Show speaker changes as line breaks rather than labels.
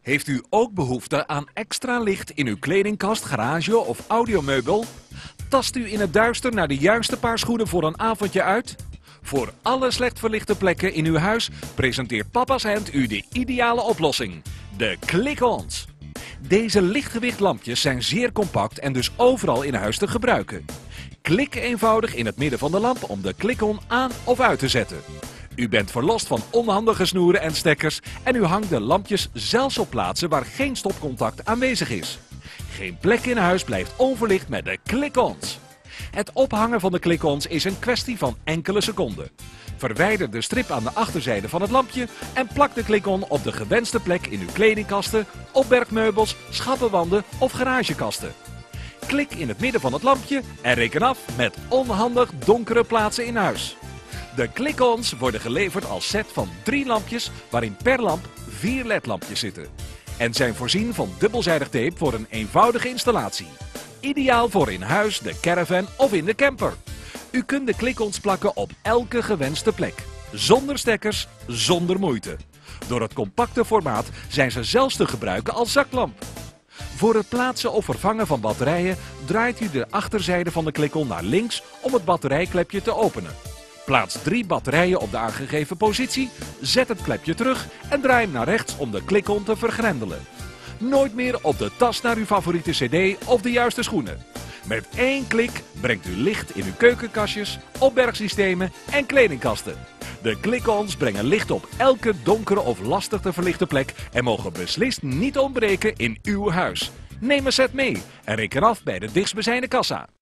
Heeft u ook behoefte aan extra licht in uw kledingkast, garage of audiomeubel? Tast u in het duister naar de juiste paar schoenen voor een avondje uit? Voor alle slecht verlichte plekken in uw huis presenteert Papa's Hand u de ideale oplossing: de Click-Ons. Deze lichtgewicht lampjes zijn zeer compact en dus overal in huis te gebruiken. Klik eenvoudig in het midden van de lamp om de Click-On aan of uit te zetten. U bent verlost van onhandige snoeren en stekkers en u hangt de lampjes zelfs op plaatsen waar geen stopcontact aanwezig is. Geen plek in huis blijft onverlicht met de Click-Ons. Het ophangen van de Click-Ons is een kwestie van enkele seconden. Verwijder de strip aan de achterzijde van het lampje en plak de Click-On op de gewenste plek in uw kledingkasten, opbergmeubels, schappenwanden of garagekasten. Klik in het midden van het lampje en reken af met onhandig donkere plaatsen in huis. De Click-Ons worden geleverd als set van 3 lampjes waarin per lamp 4 LED-lampjes zitten. En zijn voorzien van dubbelzijdig tape voor een eenvoudige installatie. Ideaal voor in huis, de caravan of in de camper. U kunt de Click-Ons plakken op elke gewenste plek. Zonder stekkers, zonder moeite. Door het compacte formaat zijn ze zelfs te gebruiken als zaklamp. Voor het plaatsen of vervangen van batterijen draait u de achterzijde van de Click-On naar links om het batterijklepje te openen. Plaats 3 batterijen op de aangegeven positie, zet het klepje terug en draai hem naar rechts om de Click-On te vergrendelen. Nooit meer op de tas naar uw favoriete cd of de juiste schoenen. Met 1 klik brengt u licht in uw keukenkastjes, opbergsystemen en kledingkasten. De Click-Ons brengen licht op elke donkere of lastig te verlichte plek en mogen beslist niet ontbreken in uw huis. Neem een set mee en reken af bij de dichtstbijzijnde kassa.